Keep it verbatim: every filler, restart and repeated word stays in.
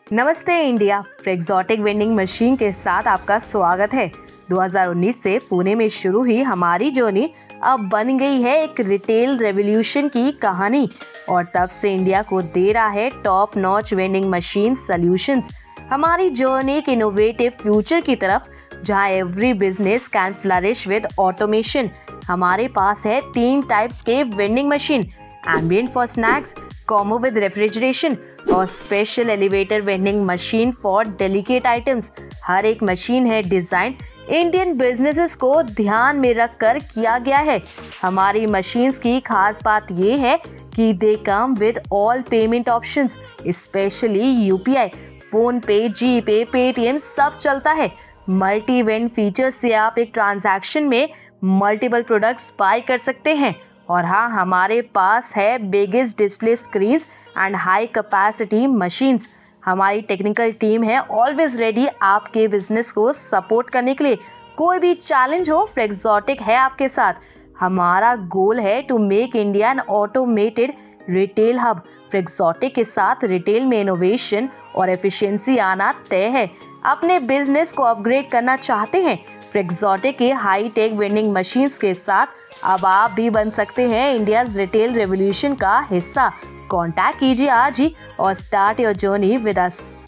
नमस्ते India. फ्रेक्सोटिक vending machine के साथ आपका स्वागत है। दो हज़ार उन्नीस से पुणे में शुरू हुई हमारी जर्नी अब बन गई है एक रिटेल रेवोल्यूशन की कहानी और तब से इंडिया को दे रहा है top notch vending machine solutions. हमारी जर्नी एक इनोवेटिव फ्यूचर की तरफ जहां every business can flourish with automation. हमारे पास है तीन टाइप्स के vending machine, ambient for snacks, combo with refrigeration और special elevator vending machine for delicate items. हर एक मशीन है डिजाइन इंडियन बिजनेसेस को ध्यान में रखकर किया गया है। हमारी मशीन्स की खास बात ये है कि they come with all payment options, specially UPI, PhonePe, जी पे, पेटीएम सब चलता है। मल्टी वेंड फीचर से आप एक ट्रांजैक्शन में मल्टीपल प्रोडक्ट्स बाय कर सकते हैं। और हाँ, हमारे पास है biggest display screens and high capacity machines. हमारी टेक्निकल टीम है ऑलवेज रेडी आपके बिजनेस को सपोर्ट करने के लिए। कोई भी चैलेंज हो, फ्रेक्सोटिक है आपके साथ। हमारा गोल है to make India an automated retail hub. Frexotic के साथ रिटेल में इनोवेशन और एफिशिएंसी आना तय है। अपने बिजनेस को अपग्रेड करना चाहते हैं? फ्रेक्सोटिक के हाई टेक वेंडिंग मशीन्स के साथ अब आप भी बन सकते हैं इंडिया रिटेल रेवोल्यूशन का हिस्सा। कॉन्टैक्ट कीजिए आज ही और start your journey with us.